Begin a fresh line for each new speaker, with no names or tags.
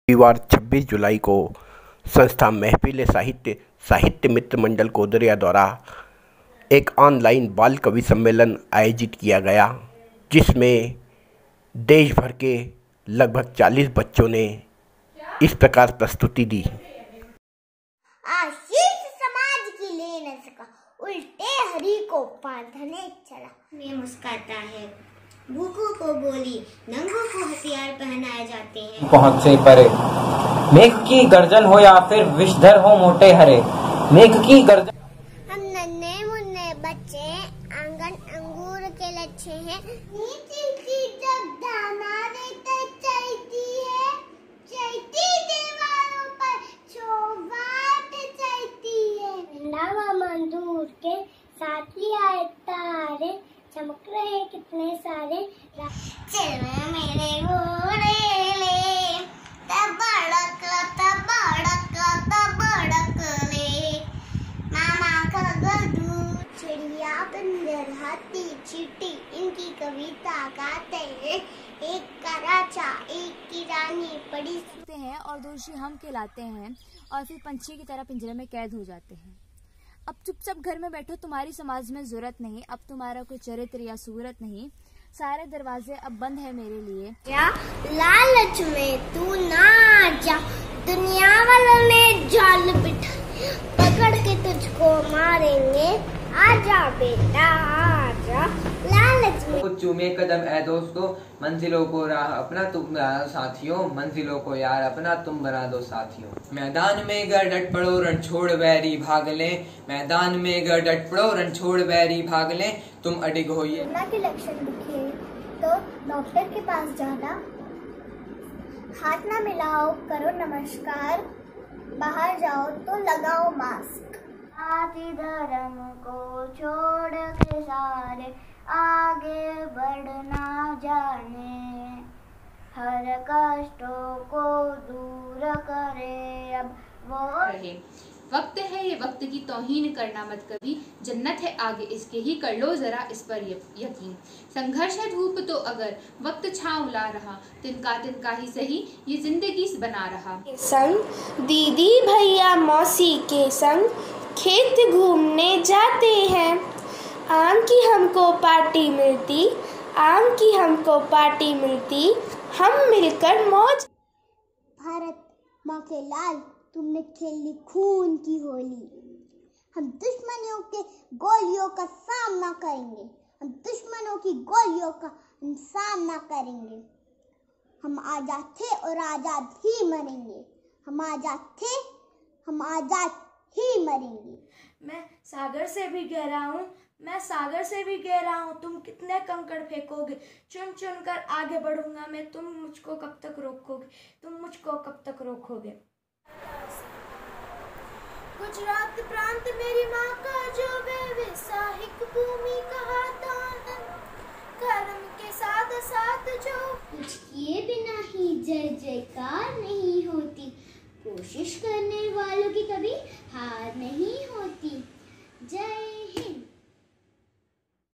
रविवार 26 जुलाई को संस्था महफिल साहित्य मित्र मंडल कोदरिया द्वारा एक ऑनलाइन बाल कवि सम्मेलन आयोजित किया गया, जिसमें देश भर के लगभग 40 बच्चों ने इस प्रकार प्रस्तुति दी।
आशीष समाज की ले न सका, उल्टे हरि को बांधने चला।
में मुस्काता है, भूखों को बोली, नंगों को हथियार पहनाए जाते हैं।
पहुंच से परे मेघ की गर्जन हो या फिर विषधर हो मोटे हरे, मेघ की गर्जन।
हम नन्हे मुन्ने बच्चे आंगन अंगूर के लच्छे हैं। नीचे की जब दाना देते चलती है, चलती दीवारों पर चौगाट चलती है। नवा मंदूर के साथ लिया तारे, चमक रहे कितने सारे। चल मेरे घोड़े ले, तब बड़क ले, मामा का गधू चिड़िया बंदर हाथी चींटी, इनकी कविता गाते हैं। एक का राजा एक की रानी पड़ी
हैं और दोषी हम कहलाते हैं, और फिर पंछी की तरह पिंजरे में कैद हो जाते हैं। अब चुपचाप घर में बैठो, तुम्हारी समाज में जरूरत नहीं, अब तुम्हारा कोई चरित्र या सूरत नहीं, सारे दरवाजे अब बंद है मेरे लिए।
क्या लालच में तू ना जा, दुनिया वालों ने जाल बिठा, पकड़ के तुझको मारेंगे, आजा बेटा आजा। लालच में
चूमे कदम ए दोस्तों, मंजिलों को राह अपना तुम बना दो साथियों, मंजिलों को यार अपना तुम बना दो साथियों। मैदान में गर डट पड़ो रण छोड़ बैरी भाग ले, मैदान में गर डट पड़ो रण छोड़ बैरी भाग ले, तुम अडिग होइए।
कोरोना के लक्षण दिखे तो डॉक्टर के पास जाना, हाथ ना मिलाओ करो नमस्कार, बाहर जाओ तो लगाओ मास्क। जाति धर्म को छोड़ के सारे आगे बढ़ना जाने, हर कष्टों को दूर करे अब वो
रहे। वक्त है ये वक्त की तौहीन करना मत कभी, जन्नत है आगे इसके ही कर लो जरा इस पर यकीन। संघर्ष है धूप तो अगर वक्त छाँव ला रहा, तिनका ही सही ये जिंदगी बना रहा।
संग दीदी भैया मौसी के संग खेत घूमने जाते हैं, आम की हमको पार्टी मिलती, आम की हमको पार्टी मिलती, हम मिलकर मौज।
भारत माँ के लाल तुमने खेली खून की होली, हम दुश्मनों के गोलियों का सामना करेंगे, हम दुश्मनों की गोलियों का हम सामना करेंगे। हम आजाद थे और आजाद ही मरेंगे, हम आजाद थे हम आजाद ही मरेंगे।
मैं सागर से भी गहरा हूँ, मैं सागर से भी गहरा हूँ, तुम कितने कंकड़ फेंकोगे, चुन चुन कर आगे बढ़ूंगा मैं, तुम मुझको कब तक रोकोगे, तुम मुझको कब तक रोकोगे। गुजरात प्रांत मेरी माँ का जो वैवाहिक भूमि कहता है, कर्म के साथ साथ जो
कुछ किए बिना ही जय जयकार नहीं होती, कोशिश करने वालों की कभी हार नहीं होती। जय हिंद।